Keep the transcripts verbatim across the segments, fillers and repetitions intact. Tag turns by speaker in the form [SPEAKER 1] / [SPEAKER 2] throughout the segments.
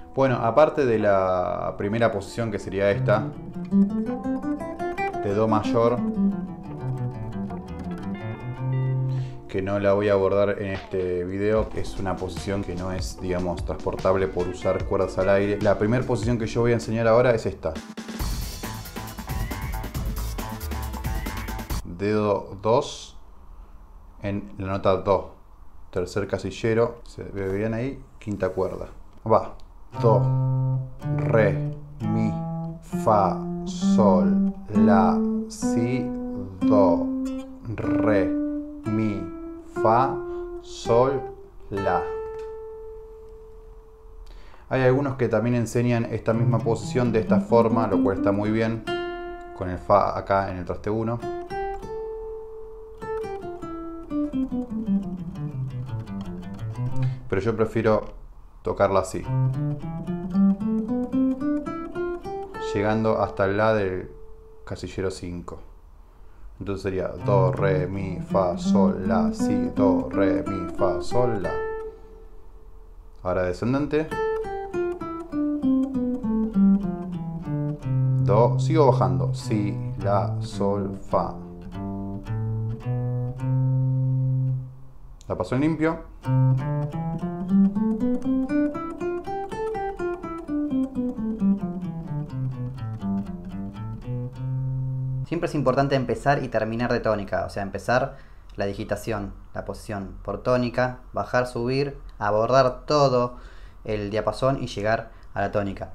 [SPEAKER 1] Bueno, aparte de la primera posición, que sería esta, de Do mayor, que no la voy a abordar en este video, es una posición que no es, digamos, transportable por usar cuerdas al aire. La primera posición que yo voy a enseñar ahora es esta. Dedo dos en la nota Do, tercer casillero, se ve bien ahí, quinta cuerda. Va, Do, Re, Mi, Fa, Sol, La, Si, Do, Re, Mi, Fa, Sol, La. Hay algunos que también enseñan esta misma posición de esta forma, lo cual está muy bien, con el Fa acá en el traste uno. Pero yo prefiero tocarla así, llegando hasta el La del casillero cinco. Entonces sería Do, Re, Mi, Fa, Sol, La, Si, Do, Re, Mi, Fa, Sol, La. Ahora descendente. Do, sigo bajando. Si, La, Sol, Fa. La paso en limpio.
[SPEAKER 2] Siempre es importante empezar y terminar de tónica, o sea, empezar la digitación, la posición por tónica, bajar, subir, abordar todo el diapasón y llegar a la tónica.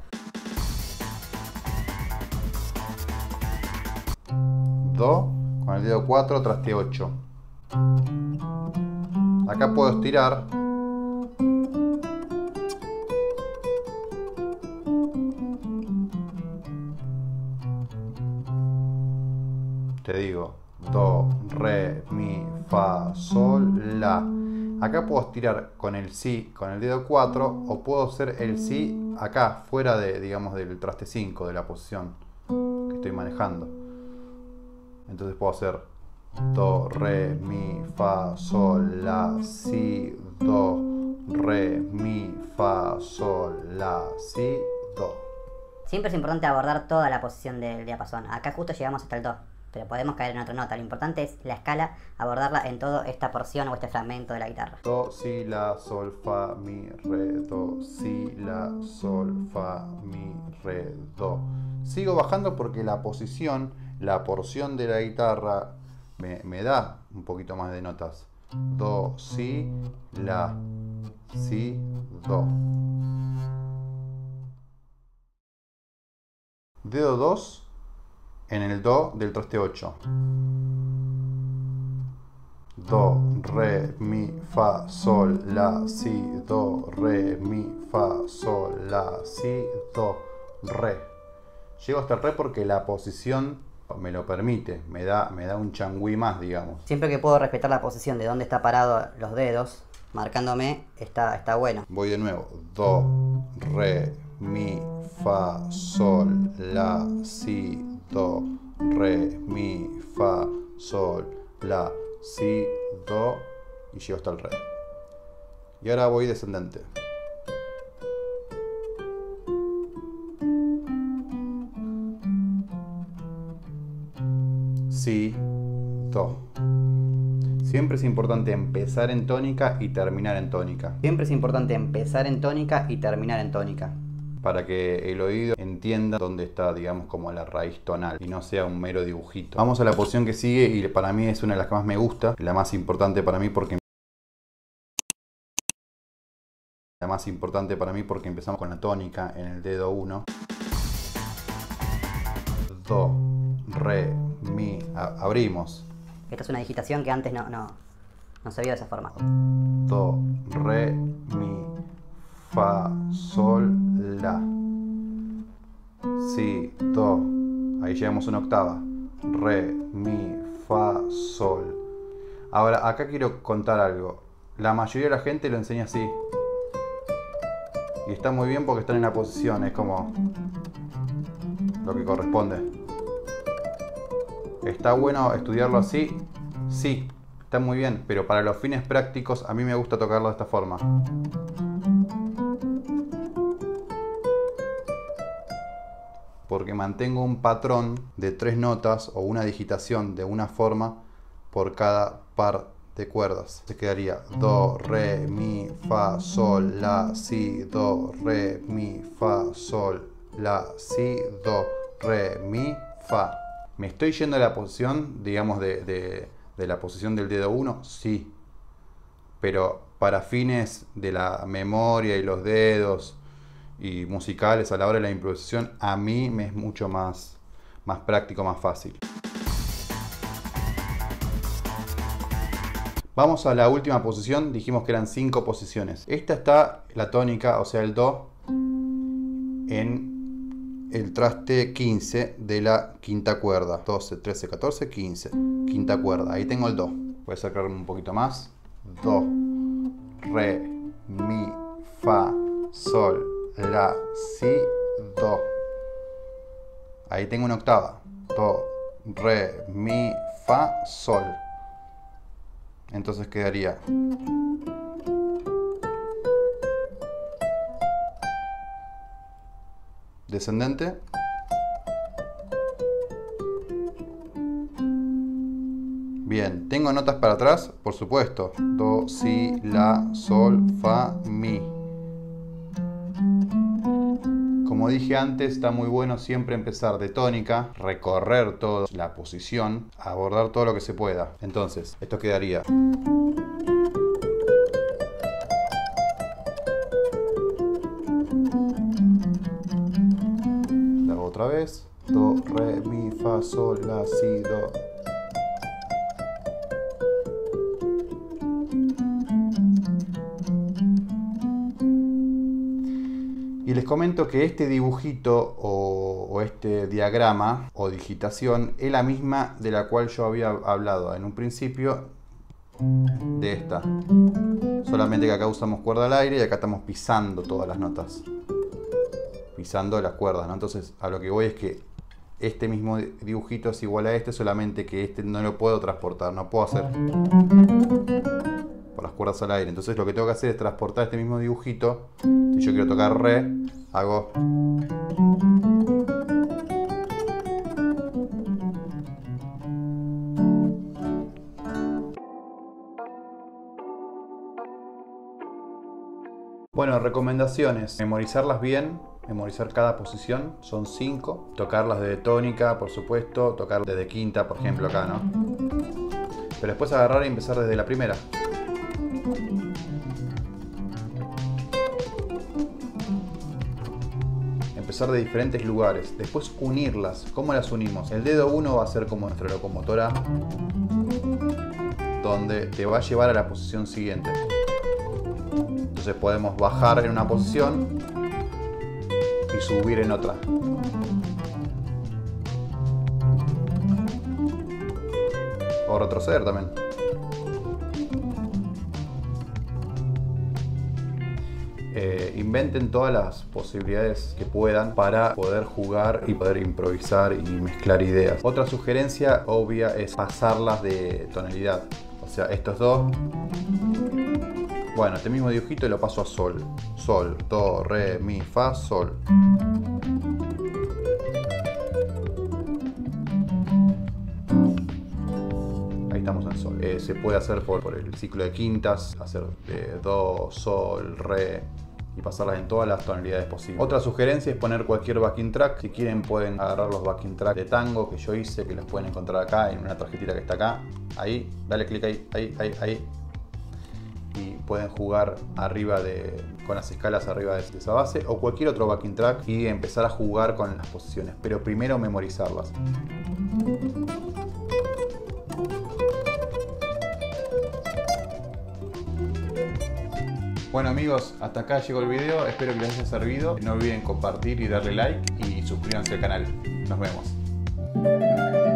[SPEAKER 1] Do, con el dedo cuatro, traste ocho. Acá puedo estirar. Te digo, Do, Re, Mi, Fa, Sol, La. Acá puedo estirar con el Si, con el dedo cuatro, o puedo hacer el Si acá, fuera de, digamos, del traste cinco, de la posición que estoy manejando. Entonces puedo hacer Do, Re, Mi, Fa, Sol, La, Si, Do, Re, Mi, Fa, Sol, La, Si, Do.
[SPEAKER 3] Siempre es importante abordar toda la posición del diapasón. Acá justo llegamos hasta el Do, pero podemos caer en otra nota. Lo importante es la escala, abordarla en toda esta porción o este fragmento de la guitarra.
[SPEAKER 1] Do, Si, La, Sol, Fa, Mi, Re, Do. Si, La, Sol, Fa, Mi, Re, Do. Sigo bajando porque la posición, la porción de la guitarra me, me da un poquito más de notas. Do, Si, La, Si, Do. Dedo dos en el Do del traste ocho. Do, Re, Mi, Fa, Sol, La, Si, Do, Re, Mi, Fa, Sol, La, Si, Do, Re. Llego hasta el Re porque la posición me lo permite, me da, me da un changüí más, digamos.
[SPEAKER 2] Siempre que puedo respetar la posición de donde está parado los dedos, marcándome, está, está bueno.
[SPEAKER 1] Voy de nuevo. Do, Re, Mi, Fa, Sol, La, Si, Do, Re, Mi, Fa, Sol, La, Si, Do, y llego hasta el Re. Y ahora voy descendente. Si, Do. Siempre es importante empezar en tónica y terminar en tónica.
[SPEAKER 2] Siempre es importante empezar en tónica y terminar en tónica.
[SPEAKER 1] Para que el oído entienda dónde está, digamos, como la raíz tonal y no sea un mero dibujito. Vamos a la posición que sigue y para mí es una de las que más me gusta, la más importante para mí porque la más importante para mí porque empezamos con la tónica en el dedo uno. Do, Re, Mi, abrimos.
[SPEAKER 3] Esta es una digitación que antes no, no, no se vio de esa forma.
[SPEAKER 1] Do, Re, Mi, Fa, Sol, La. Si, Do. Ahí llegamos a una octava. Re, Mi, Fa, Sol. Ahora, acá quiero contar algo. La mayoría de la gente lo enseña así. Y está muy bien porque están en la posición. Es como lo que corresponde. ¿Está bueno estudiarlo así? Sí, está muy bien. Pero para los fines prácticos, a mí me gusta tocarlo de esta forma. porque mantengo un patrón de tres notas o una digitación de una forma por cada par de cuerdas. Se quedaría do, re, mi, fa, sol, la, si, do, re, mi, fa, sol, la, si, do, re, mi, fa. ¿Me estoy yendo a la posición, digamos, de, de, de la posición del dedo uno? Sí. Pero para fines de la memoria y los dedos y musicales a la hora de la improvisación, a mí me es mucho más, más práctico, más fácil. Vamos a la última posición. Dijimos que eran cinco posiciones. Esta está la tónica, o sea el do, en el traste quince de la quinta cuerda. doce, trece, catorce, quince. Quinta cuerda. Ahí tengo el do. Voy a acercarme un poquito más. Do, re, mi, fa, sol, la, si, do. Ahí tengo una octava. Do, re, mi, fa, sol. Entonces quedaría descendente, bien. ¿Tengo notas para atrás? Por supuesto. Do, si, la, sol, fa, mi. Como dije antes, está muy bueno siempre empezar de tónica, recorrer toda la posición, abordar todo lo que se pueda. Entonces, esto quedaría. Lo hago otra vez. Do, re, mi, fa, sol, la, si, do. Y les comento que este dibujito o, o este diagrama o digitación es la misma de la cual yo había hablado en un principio de esta. Solamente que acá usamos cuerda al aire y acá estamos pisando todas las notas. Pisando las cuerdas, ¿no? Entonces a lo que voy es que este mismo dibujito es igual a este, solamente que este no lo puedo transportar, no puedo hacer por las cuerdas al aire. Entonces lo que tengo que hacer es transportar este mismo dibujito. Si yo quiero tocar re, hago bueno, recomendaciones: memorizarlas bien, memorizar cada posición, son cinco. Tocarlas desde tónica, por supuesto, tocar desde quinta, por ejemplo, acá, ¿no? Pero después agarrar y empezar desde la primera. Empezar de diferentes lugares, después unirlas. ¿Cómo las unimos? El dedo uno va a ser como nuestra locomotora, donde te va a llevar a la posición siguiente. Entonces podemos bajar en una posición y subir en otra. O retroceder también. Eh, inventen todas las posibilidades que puedan para poder jugar y poder improvisar y mezclar ideas. Otra sugerencia obvia es pasarlas de tonalidad. O sea, estos dos. Bueno, este mismo dibujito lo paso a sol. Sol, do, re, mi, fa, sol. Ahí estamos en sol. Eh, se puede hacer por, por el ciclo de quintas, hacer de do, sol, re, y pasarlas en todas las tonalidades posibles. Otra sugerencia es poner cualquier backing track. Si quieren pueden agarrar los backing track de tango que yo hice, que los pueden encontrar acá en una tarjetita que está acá. Ahí, dale clic ahí, ahí, ahí, ahí. Y pueden jugar arriba de, con las escalas arriba de esa base o cualquier otro backing track y empezar a jugar con las posiciones, pero primero memorizarlas. Bueno amigos, hasta acá llegó el video, espero que les haya servido. No olviden compartir y darle like y suscríbanse al canal. Nos vemos.